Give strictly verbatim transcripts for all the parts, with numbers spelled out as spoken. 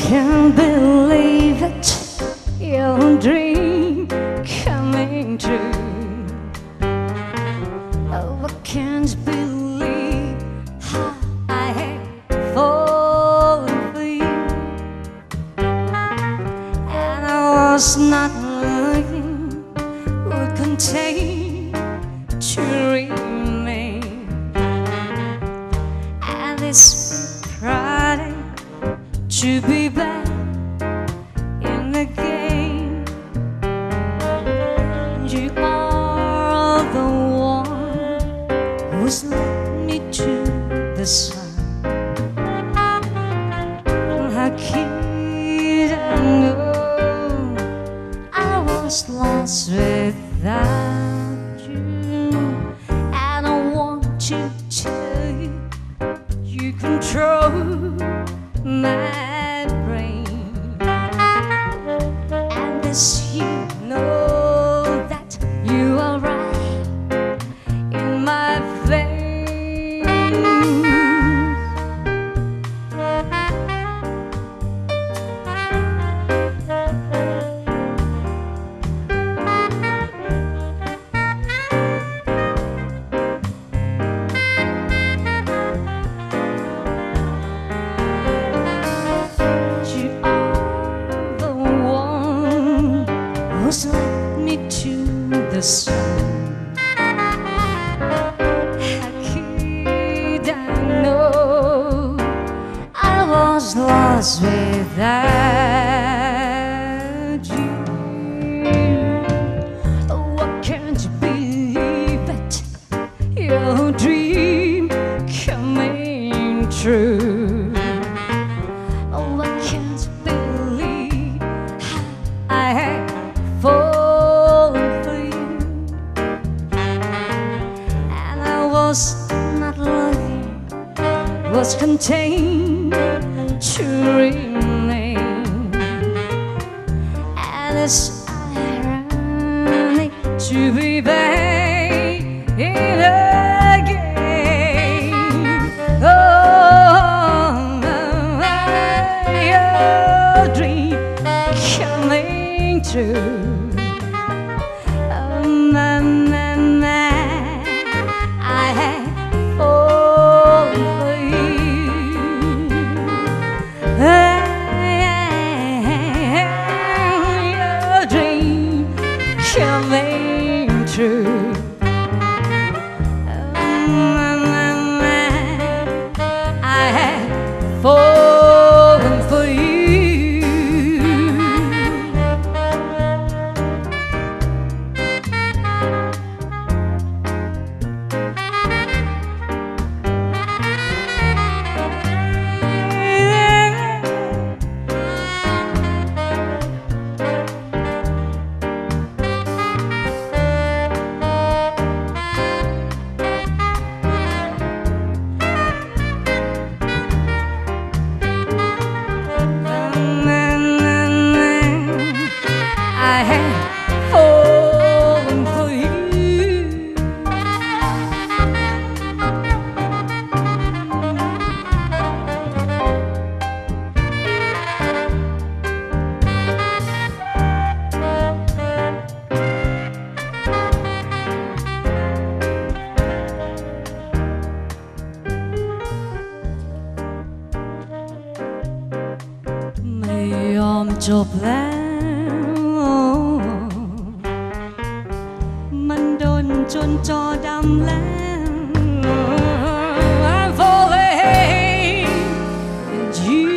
can't believe it, your dream coming true. Oh, I can't believe how I have fallen for you, and I was not looking would contain to remain, and it's Friday to be back in the game. You are the one who's led me to the sun. How could I know I was lost without you? And I want to tell you, you control my brain, and this you know that you are right in my veins. Who's led me to the sun? How could I know I was lost without you? Oh, I can't believe it, your dream coming true. Oh, I can't believe how I had falling for you, and I was not looking, was contained to remain, and it's ironic to be back in again. Oh, your dream coming true. Coming true. I had fallen for you. I had fallen for you.ไม่ยอมจบแล้วมันโดนจนจอดำแล้ว I'm falling and you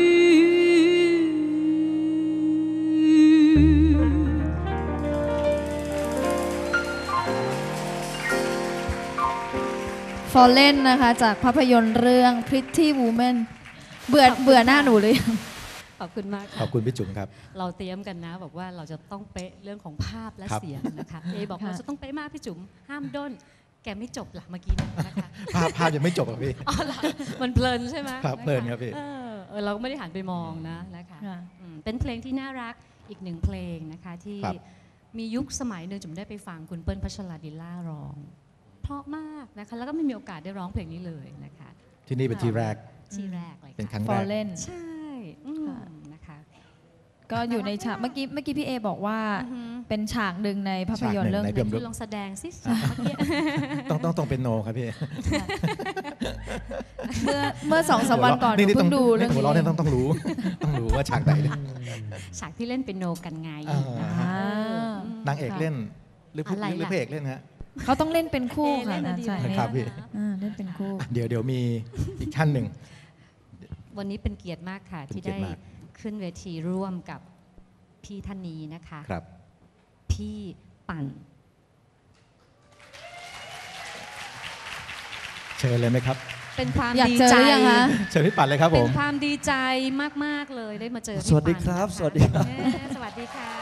Fallen นะคะจากภาพยนตร์เรื่อง Pretty Woman เบื่อเบื่อหน้าหนูเลยขอบคุณมากขอบคุณพี่จุ๋มครับเราเตรียมกันนะบอกว่าเราจะต้องเป๊ะเรื่องของภาพและเสียงนะคะเอบอกเราจะต้องเป๊ะมากพี่จุ๋มห้ามด้นแกไม่จบหลักเมื่อกี้นะคะภาพภาพยังไม่จบหรอพี่อ๋อเหรอมันเพลินใช่ไหมครับเพลินครับพี่เออเราก็ไม่ได้หันไปมองนะนะคะเป็นเพลงที่น่ารักอีกหนึ่งเพลงนะคะที่มียุคสมัยหนึ่งจุ๋มได้ไปฟังคุณเปิ้ลพัชรดิลล่าร้องเพราะมากนะคะแล้วก็ไม่มีโอกาสได้ร้องเพลงนี้เลยนะคะที่นี่เป็นที่แรกที่แรกเลยเป็นครั้งแรกใช่ก็อยู่ในฉากเมื่อกี้เมื่อกี้พี่เอบอกว่าเป็นฉากหนึ่งในภาพยนตร์เรื่องฉากหนึ่งในที่ลองแสดงสิฉากเมื่อกี้ต้องต้องต้องเป็นโนครับพี่เมื่อเมื่อสองสามวันก่อนหนูเพิ่งดูเรื่องหัวนี้เราะเนี่ยต้องต้องรู้ ต้องรู้ว่าฉากไหนเนี่ยฉากที่เล่นเป็นโนกันไงอ่านะคะนางเอกเล่นหรือผู้อะไรล่ะหรือพระเอกเล่นฮะเขาต้องเล่นเป็นคู่ค่ะเล่นนะดีใช่ไหมครับพี่อ่าเล่นเป็นคู่เดี๋ยวเดี๋ยวมีอีกท่านหนึ่งวันนี้เป็นเกียรติมากค่ะเป็นที่เกียรได้ติมากขึ้นเวทีร่วมกับพี่ท่านนี้นะคะครับพี่ปั่นเชิญเลยไหมครับเป็นความอยากดีเจอใจหรือยังคะเชิญพี่ปัดเลยครับผเป็นมความดีใจมากๆเลยได้มาเจอพี่สวัสดีครับปั่นนะะสวัสดีครับเย้สวัสดีค่ะ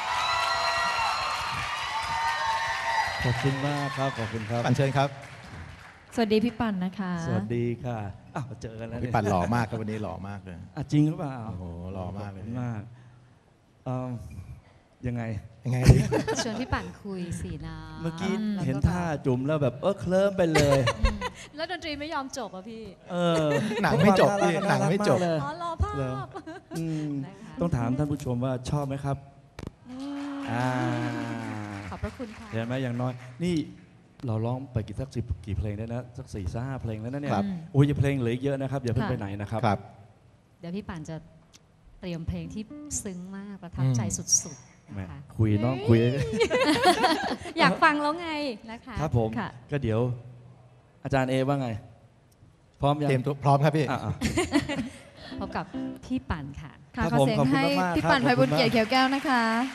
ขอบคุณมากครับขอบคุณครับปันเชิญครับสวัสดีพี่ปั่นนะคะสวัสดีค่ะอ้าวเจอกันแล้วพี่ปันหล่อมากครับวันนี้หล่อมากเลยอ่ะจริงหรือเปล่าโอ้โหหล่อมากเลยขบคุณมากเอิ่มยังไงยังไงดีชวนพี่ปั่นคุยสีน้ำเมื่อกี้แล้วเห็นแบบท่าจุ่มแล้วแบบเออเคลิ้มไปเลยแล้วดนตรีไม่ยอมจบอ่ะพี่เออหนังไม่จบพี่ควาหนังไม่จบน่ารักากเลยอ๋อรอภาเหรอพอืมนะคะต้องถามท่านผู้ชมว่าชอบไหมครับอ่าขอบพระคุณค่ะเห็นไหมอย่างน้อย นี่เราร้องไปกี่สักสิบกี่เพลงได้นะสักสี่ห้าเพลงแล้วนะเนี่ยครับโอ้ยอย่าเพลงเหลืออีกเยอะนะครับอย่าเพิ่งไปไหนนะครับครับเดี๋ยวพี่ปั่นจะเตรียมเพลงที่ซึ้งมากประทับใจสุดๆแหม่นะคะคุยน้องคุยอยากฟังแล้วไงนะคะครับผมค่ะก็เดี๋ยว อาจารย์เอว่าไง พร้อมยังเตรียมตัวพร้อมครับพี่อ่ะอ่ะพบกับพี่ปั่นค่ะค่ะครับขอผมเสียงขอบคุณให้มากๆพี่ครับปั่นขไพอบบุคุญณมากเกียรติเขียวแก้วนะคะ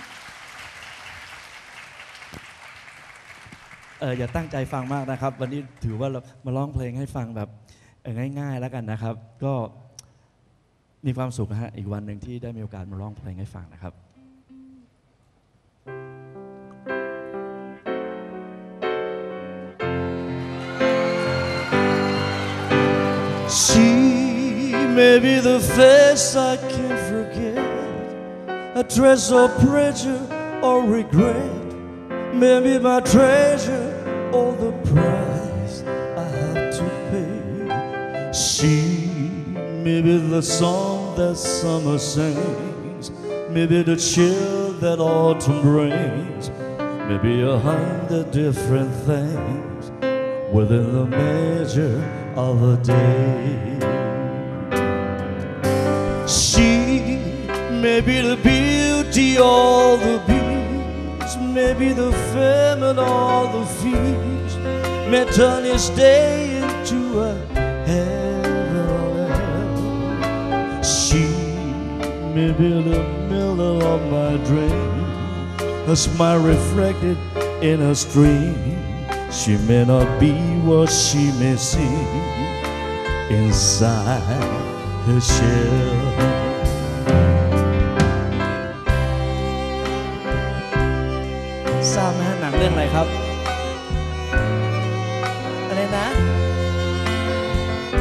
เอออย่าตั้งใจฟังมากนะครับ วันนี้ถือว่าเรามาร้องเพลงให้ฟังแบบเออง่าย ๆ แล้วกันนะครับ ก็มีความสุขนะฮะอีกวันหนึ่งที่ได้มีโอกาสมาร้องเพลงให้ฟังนะครับ She may be the face I can't forget, a trace of pleasure or regret, maybe my treasure or the price I have to pay. She may be the song that summer sings, maybe the chill that autumn brings, maybe a hundred different things within the measure of a day. She may be the beauty or the beast, maybe the famine or the feast, may turn each day into a heaven on earth. She may be the miller of my dream, a smile reflected in a stream. She may not be what she may seem inside her shell. ทราบไหมฮะหนังเรื่องอะไรครับ อะไรนะมา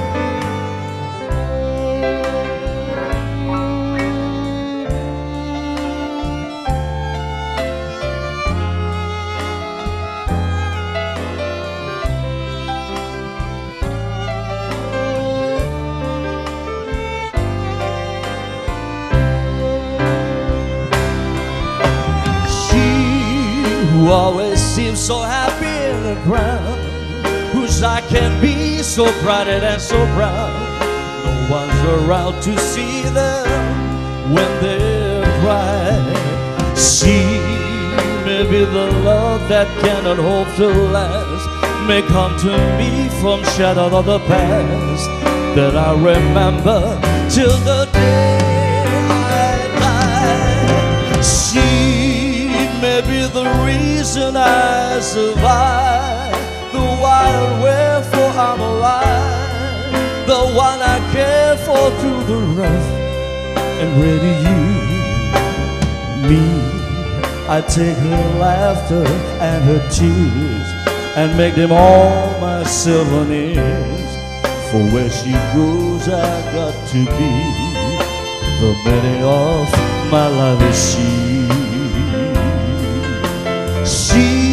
Who always seems so happy in the crowd, whose eye can be so bright and so proud. No one's around to see them when they're crying. She may be the love that cannot hope to last, may come to me from shadows of the past that I remember till the day I die. She may be the reason I survive, the why and wherefore I'm alive, the one I care for through the rough and ready years. Me, I take her laughter and her tears and make them all my souvenirs. For where she goes, I got to be. The meaning of my life is she. She